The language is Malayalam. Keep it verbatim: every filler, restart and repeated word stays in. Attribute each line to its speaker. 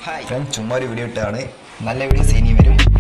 Speaker 1: ഹായ് ഫ്രണ്ട്, ചുമ്മാ ഒരു വീഡിയോ ഇട്ടാണ്. നല്ല വീഡിയോസ് ഇനി വരും.